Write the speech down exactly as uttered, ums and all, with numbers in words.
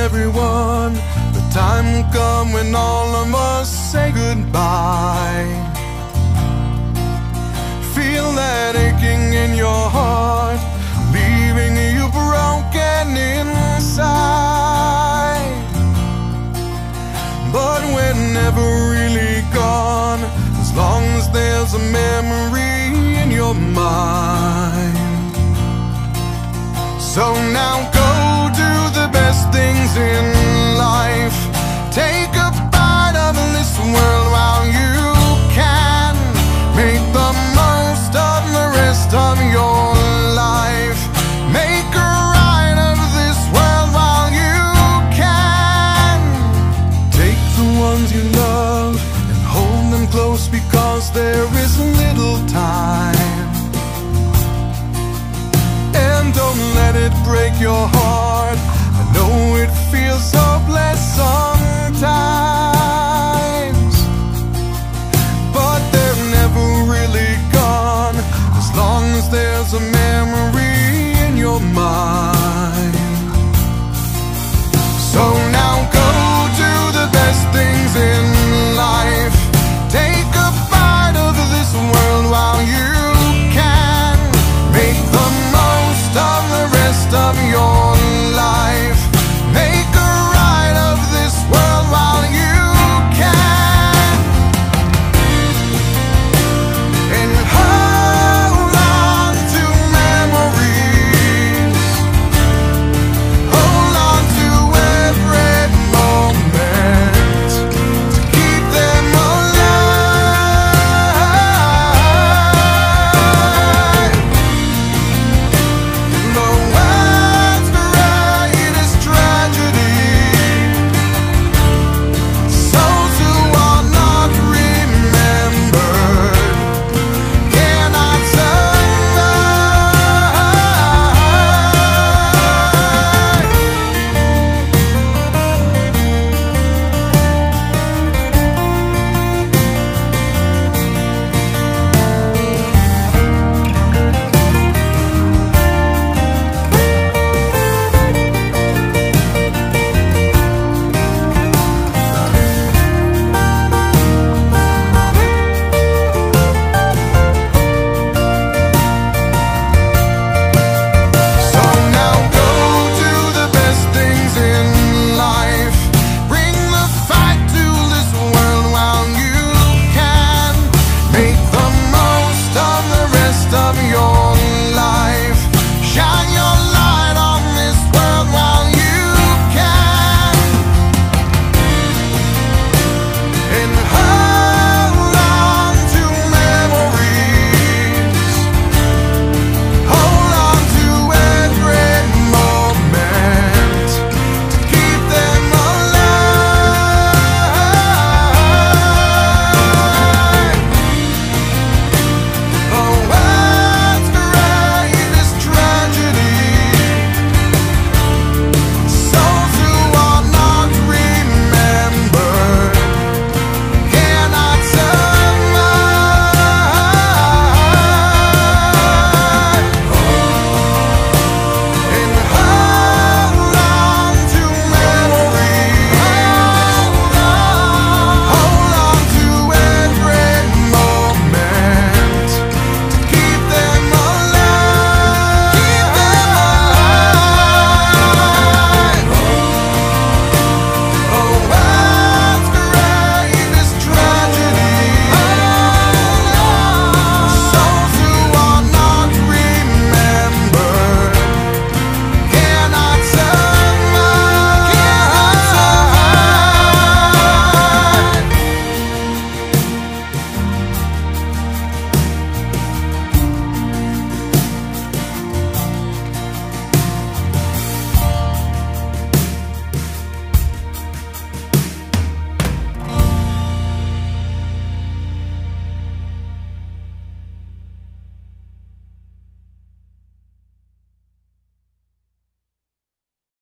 everyone. The time will come when all of us say goodbye. Feel that aching in your heart, leaving you broken inside. But we're never really gone, as long as there's a memory in your mind. So now go do the best things in life. Take a bite of this world while you can. Make the most of the rest of your life. Make a ride of this world while you can. Take the ones you love and hold them close, because there is little time. And don't let it break your heart. I know it feels hopeless sometimes, but they're never really gone, as long as there's a memory in your mind. So now go do the best things in life. Take a bite of this world while you can. Make the most of the rest of your life. Make a ride of this world while you can. And hold on to memories. Hold on to every moment to keep them alive. The world's greatest tragedy, souls who are not remembered cannot So now go do the best things in life. Bring the fight to this world while you can. Make the most of the rest of your